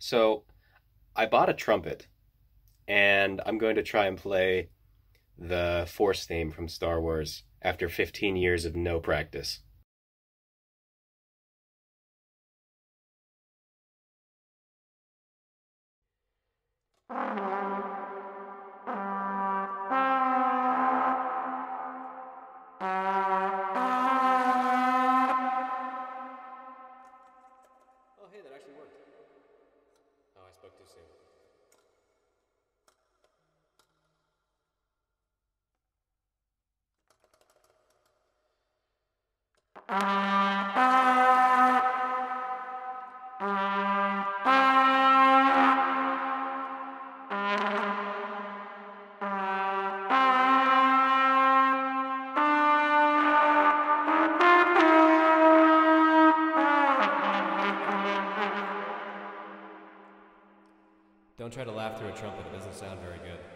So I bought a trumpet, and I'm going to try and play the Force theme from Star Wars after 15 years of no practice. Oh, hey, that actually worked. Oh, I spoke too soon. Don't try to laugh through a trumpet, it doesn't sound very good.